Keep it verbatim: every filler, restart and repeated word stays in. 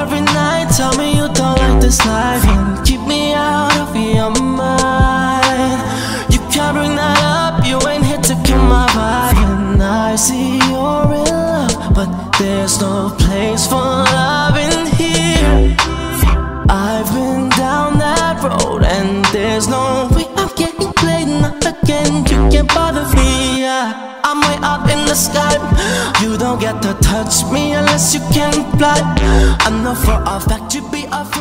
every night, tell me you don't like this life and keep me out of your mind. You can't bring that up, you ain't here to kill my vibe. And I see you're in love, but there's no place for love in here. I've been down that road and there's no way I'm getting played, not again. You can't bother me, yeah. I'm way up in the sky. You don't get to touch me unless you can fly. I know for a fact you be a